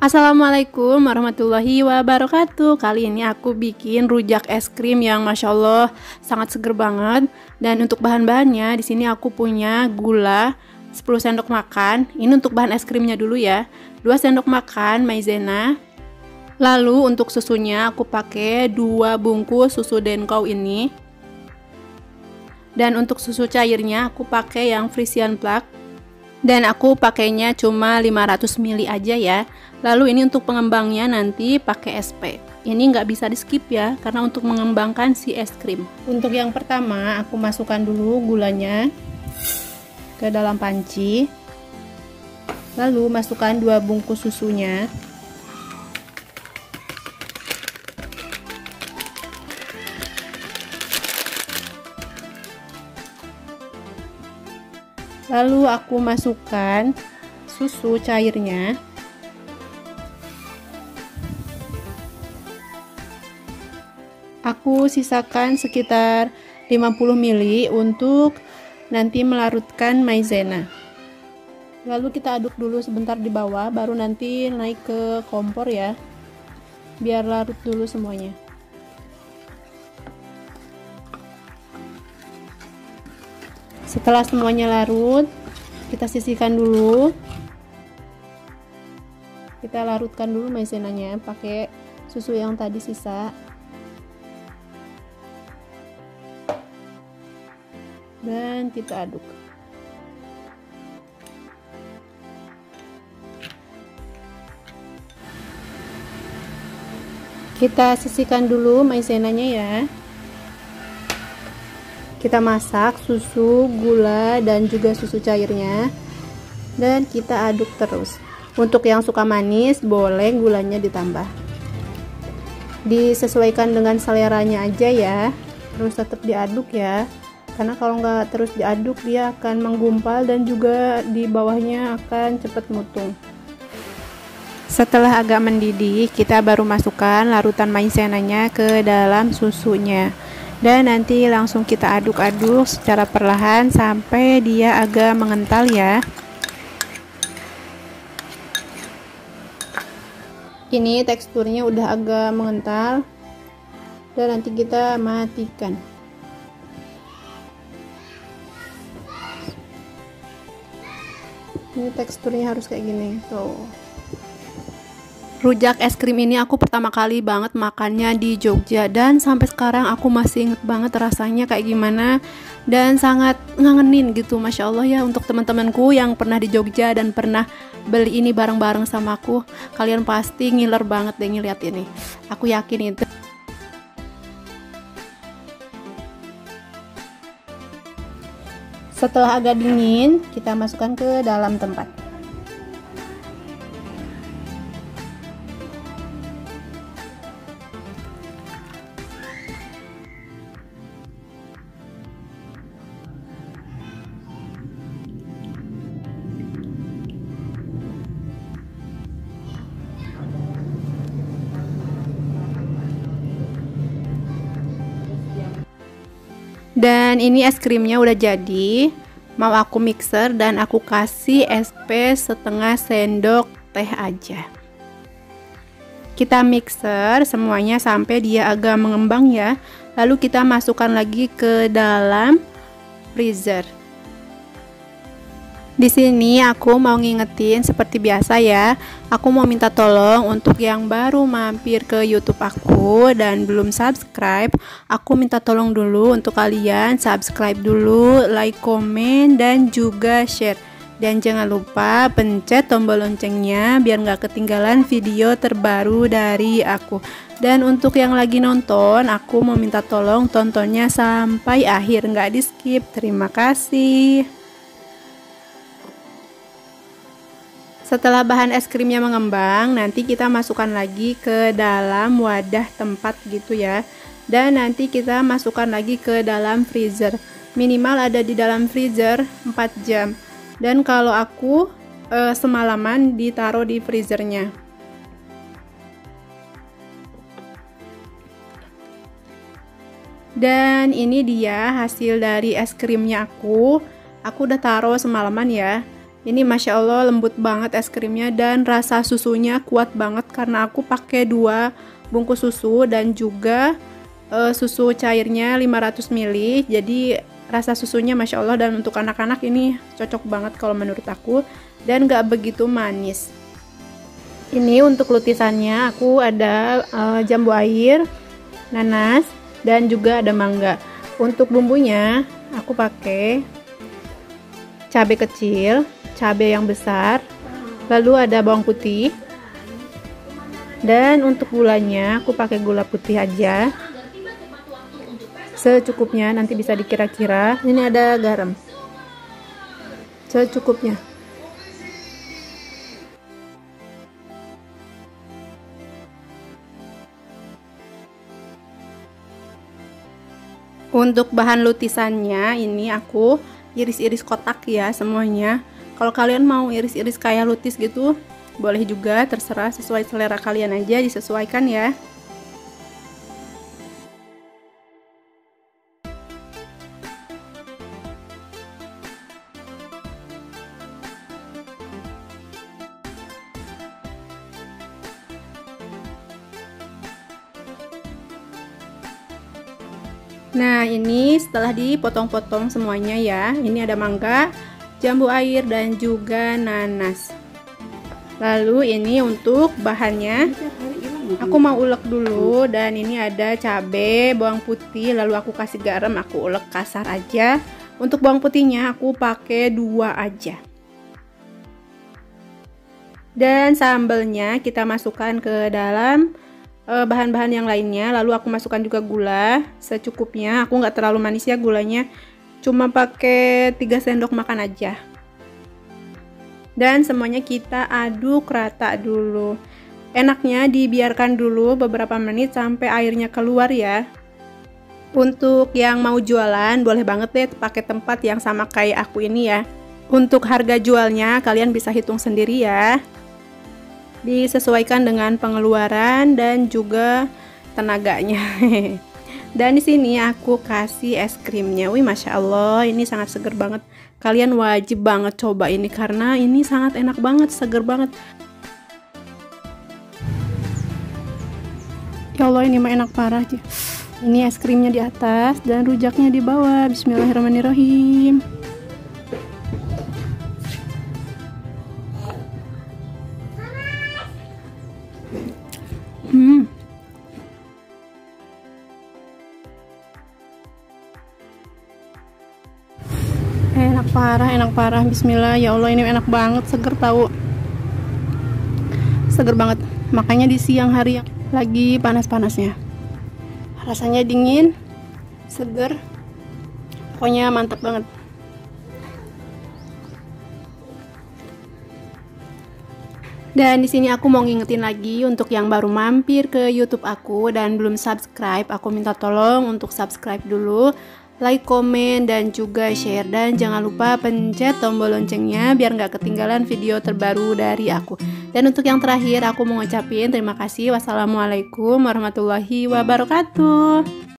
Assalamualaikum warahmatullahi wabarakatuh. Kali ini aku bikin rujak es krim yang masya Allah sangat seger banget. Dan untuk bahan-bahannya di sini aku punya gula 10 sendok makan. Ini untuk bahan es krimnya dulu ya. 2 sendok makan maizena. Lalu untuk susunya aku pakai 2 bungkus susu Denkau ini. Dan untuk susu cairnya aku pakai yang Frisian Plug. Dan aku pakainya cuma 500 ml aja ya. Lalu ini untuk pengembangnya nanti pakai SP. Ini nggak bisa di skip ya, karena untuk mengembangkan si es krim. Untuk yang pertama aku masukkan dulu gulanya ke dalam panci. Lalu masukkan 2 bungkus susunya. Lalu aku masukkan susu cairnya. Aku sisakan sekitar 50 ml untuk nanti melarutkan maizena. Lalu kita aduk dulu sebentar di bawah, baru nanti naik ke kompor ya, biar larut dulu semuanya. Setelah semuanya larut, kita sisihkan dulu. Kita larutkan dulu maizenanya pakai susu yang tadi sisa. Dan kita aduk. Kita sisihkan dulu maizenanya ya. Kita masak susu, gula, dan juga susu cairnya, dan kita aduk terus. Untuk yang suka manis boleh gulanya ditambah, disesuaikan dengan seleranya aja ya. Terus tetap diaduk ya, karena kalau nggak terus diaduk dia akan menggumpal dan juga di bawahnya akan cepat mutung. Setelah agak mendidih, kita baru masukkan larutan maizenanya ke dalam susunya. Dan nanti langsung kita aduk-aduk secara perlahan sampai dia agak mengental ya. Ini teksturnya udah agak mengental. Dan nanti kita matikan. Ini teksturnya harus kayak gini tuh. Rujak es krim ini aku pertama kali banget makannya di Jogja, dan sampai sekarang aku masih inget banget rasanya kayak gimana, dan sangat ngangenin gitu. Masya Allah ya, untuk teman-temanku yang pernah di Jogja dan pernah beli ini bareng-bareng sama aku, kalian pasti ngiler banget deh ngeliat ini, aku yakin itu. Setelah agak dingin, kita masukkan ke dalam tempat. Dan ini es krimnya udah jadi. Mau aku mixer dan aku kasih SP setengah sendok teh aja. Kita mixer semuanya sampai dia agak mengembang ya. Lalu kita masukkan lagi ke dalam freezer. Di sini aku mau ngingetin seperti biasa ya. Aku mau minta tolong untuk yang baru mampir ke YouTube aku dan belum subscribe, aku minta tolong dulu untuk kalian subscribe dulu, like, komen, dan juga share. Dan jangan lupa pencet tombol loncengnya biar nggak ketinggalan video terbaru dari aku. Dan untuk yang lagi nonton, aku mau minta tolong tontonnya sampai akhir, nggak di skip. Terima kasih. Setelah bahan es krimnya mengembang, nanti kita masukkan lagi ke dalam wadah tempat gitu ya. Dan nanti kita masukkan lagi ke dalam freezer. Minimal ada di dalam freezer 4 jam. Dan kalau aku semalaman ditaruh di freezernya. Dan ini dia hasil dari es krimnya aku. Aku udah taruh semalaman ya. Ini Masya Allah lembut banget es krimnya dan rasa susunya kuat banget karena aku pakai 2 bungkus susu dan juga susu cairnya 500 ml. Jadi rasa susunya Masya Allah, dan untuk anak-anak ini cocok banget kalau menurut aku, dan gak begitu manis. Ini untuk lutisannya aku ada jambu air, nanas, dan juga ada mangga. Untuk bumbunya aku pakai cabai kecil, cabai yang besar, lalu ada bawang putih, dan untuk gulanya aku pakai gula putih aja secukupnya, nanti bisa dikira-kira. Ini ada garam secukupnya. Untuk bahan lutisannya ini aku iris-iris kotak ya semuanya. Kalau kalian mau iris-iris kayak lutis gitu boleh juga, terserah, sesuai selera kalian aja, disesuaikan ya. Nah, ini setelah dipotong-potong semuanya ya. Ini ada mangga, jambu air, dan juga nanas. Lalu ini untuk bahannya aku mau ulek dulu, dan ini ada cabai, bawang putih, lalu aku kasih garam, aku ulek kasar aja. Untuk bawang putihnya aku pakai 2 aja. Dan sambelnya kita masukkan ke dalam bahan-bahan yang lainnya. Lalu aku masukkan juga gula secukupnya. Aku nggak terlalu manis ya gulanya, cuma pakai 3 sendok makan aja. Dan semuanya kita aduk rata dulu. Enaknya dibiarkan dulu beberapa menit sampai airnya keluar ya. Untuk yang mau jualan boleh banget deh pakai tempat yang sama kayak aku ini ya. Untuk harga jualnya kalian bisa hitung sendiri ya, disesuaikan dengan pengeluaran dan juga tenaganya. Dan di sini aku kasih es krimnya. Wih, Masya Allah, ini sangat seger banget. Kalian wajib banget coba ini karena ini sangat enak banget, seger banget. Ya Allah, ini mah enak parah. Ini es krimnya di atas dan rujaknya di bawah. Bismillahirrahmanirrahim. Enak parah. Bismillah, ya Allah, ini enak banget, seger tahu, seger banget. Makanya di siang hari lagi panas-panasnya, rasanya dingin, seger, pokoknya mantap banget. Dan di sini aku mau ngingetin lagi untuk yang baru mampir ke YouTube aku dan belum subscribe, aku minta tolong untuk subscribe dulu, like, komen, dan juga share. Dan jangan lupa pencet tombol loncengnya biar nggak ketinggalan video terbaru dari aku. Dan untuk yang terakhir aku mau ngucapin terima kasih. Wassalamualaikum warahmatullahi wabarakatuh.